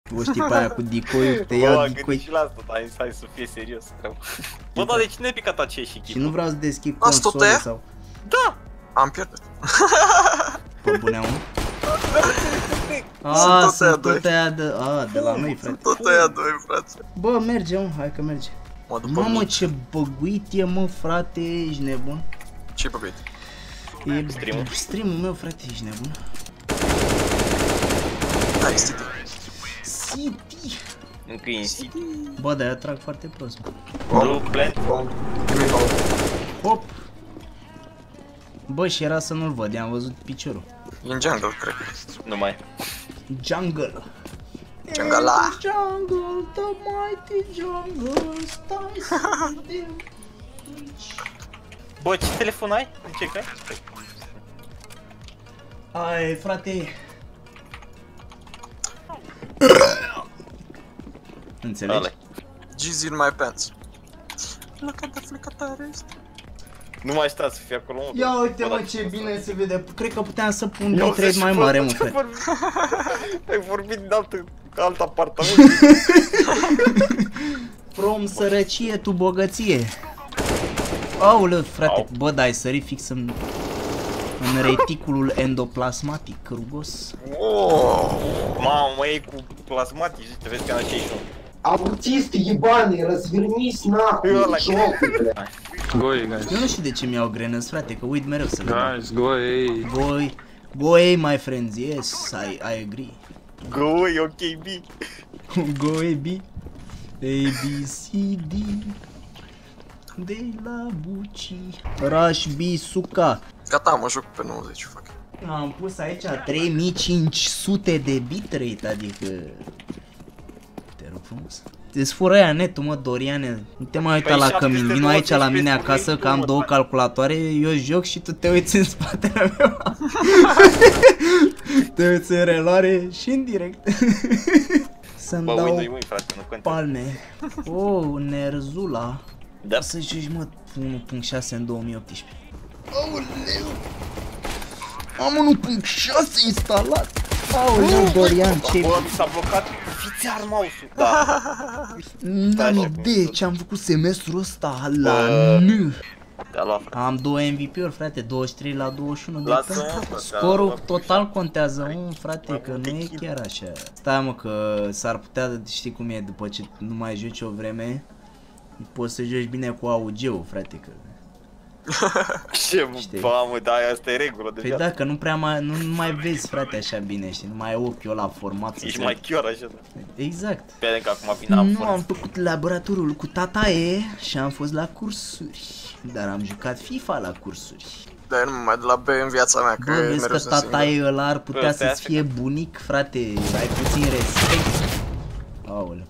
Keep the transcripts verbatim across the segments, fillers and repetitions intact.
O știi pe aia cu decoy, te ia Bă, decoy. și la asta, dar hai să fie serios. Bă, dar de cine ai picat aceeași echipă? Și nu vreau să deschid Asta tot console aia? sau... Da! Am pierdut. Pe bune om. Sunt A, tot aia sunt doi. tot aia de... A, de la noi, frate. Tot aia doi, frate. Bă, merge, mă, hai că merge. Mă, după Mamă, mine. ce băguit e, mă, frate, ești nebun. Ce-i băguit? E Stream-ul? stream-ul meu, frate, ești nebun. Da, este City. City. Încă e în City. Bă, dar eu trag foarte prost, mă. Blue plant. Hop. Bă, și era să nu-l văd, i-am văzut piciorul. E în jungle, cred. Nu mai. Jungle. Jungle la. Jungle, the mighty jungle, stai să vedem. Bă, ce telefon ai? Ce că? Ai, frate. Înțelegi? Ale. G's in my pants. Look at the flick at the wrist. Nu mai sta să fie acolo, mă. Ia uite, Bă, mă, dar ce bine se vede. Cred că puteam să pun Eu bitrate să mai și mare, văd mă, ce frate. vorbi. Ai vorbit din alt, alt apartament. From sărăcie tu bogăție. Aoleu, frate, Au. bă, dar ai sărit fix în, în reticulul endoplasmatic rugos. Oh. Mamă, e cu plasmatici, te vezi că în aceeași unu. Аутист ебаный, развернись нахуй, Ăla. жопу, блядь. Go A, guys. Eu nu știu de ce mi-au grenăți, frate, că uit mereu să le dau. Guys, go A. Boy, boy, my friends, yes, I, I agree. Go, e ok, B. Go A, B. A, B, C, D. De la Buci. Rush, B, Suca. Gata, mă joc pe nouăzeci, fac. Am pus aici trei mii cinci sute de bitrate, adică... Te rog frumos. Îți fură aia netul, mă, Doriane. Nu te mai uita Păi la cămin, vino aici la mine șapte sute douăzeci acasă că am două calculatoare, eu joc și tu te uiți în spatele meu. Te uiți în reluare și în direct. Să-mi Bă, dau Windows, măi, frate, nu contează. palme. Oh, Nerzula. Da. O să joci, mă, unu punct șase în două mii optsprezece. Aoleu! Am unu punct șase instalat! Aoleu, Dorian, ce... Bă, mi s-a blocat. Fiți ar mouse-ul. Da. N-am Așa, idee cum ce am făcut semestrul ăsta la Bă. N. Te-a luat, frate. Am două M V P-uri, frate, douăzeci și trei la douăzeci și unu de Lasă-mă, puncte. frate, Scorul am- total contează, mă, frate, Mai că multe nu e kill. chiar așa. Stai, mă, că s-ar putea, știi cum e, după ce nu mai joci o vreme, poți să joci bine cu A U G-ul, frate, că... Ce, Știi. mamă, da, asta e regulă de Păi viață. da, că nu prea mai, nu, nu mai vezi, frate, așa bine, știi, nu mai ai ochiul ăla format să Ești se... mai chior așa, da. Exact. Pe că acum vine am Nu fost. am făcut laboratorul cu tata E și am fost la cursuri, dar am jucat FIFA la cursuri. Dar eu nu mă mai de la B în viața mea, că Bă, vezi mereu că sunt tata singur. E ăla ar putea Bă, să-ți asta fie bunic, frate, ai puțin respect. Aoleu.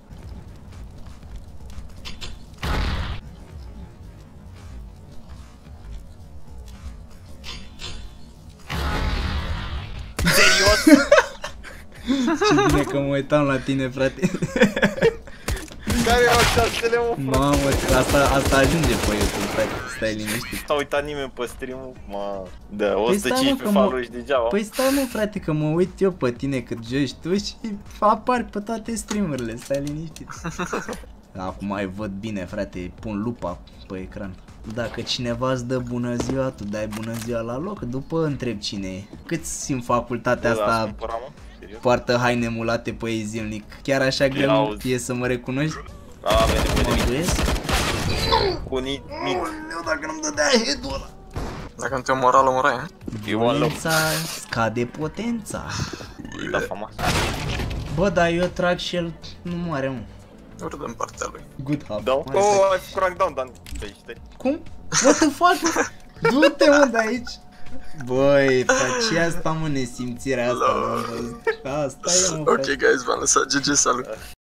Serios? Ce bine că mă uitam la tine, frate. Care erau șansele, mă, frate? Mamă, asta, asta ajunge pe YouTube, frate, stai liniștit. S-a uitat nimeni pe stream-ul? Mă, da, Păi stai, mă, o sută cincisprezece că mă- follow-uri degeaba. Păi stai, mă, frate, că mă uit eu pe tine cât joci tu și apari pe toate streamurile, stai liniștit. Acum mai văd bine, frate, pun lupa pe ecran. Dacă cineva îți dă bună ziua, tu dai bună ziua la loc, după întreb cine e. Câți în facultatea Bă, asta l-ați cumpărat, mă? Serios? poartă haine mulate pe ei zilnic? Chiar așa greu auzi. e să mă recunoști? A, avem nevoie de Mă mic. îndoiesc? Cu nic, mic. Aoleu, dacă nu-mi dădea head-ul ăla. Dacă nu te omora, îl omorai, ha? You want love. Potența scade potența. E da famas. Bă, dar eu trag și el nu moare, mă. Nu râd în partea lui. Good hub. Da? Hai să- Oh, ai făcut rank down, Dan. Pe aici, stai. Cum? What the fuck? Du-te, mă, de aici. Băi, face asta, mă, nesimțirea asta, mă. Asta e, mă, Ok, frate. guys, v-am lăsat. G G, salut.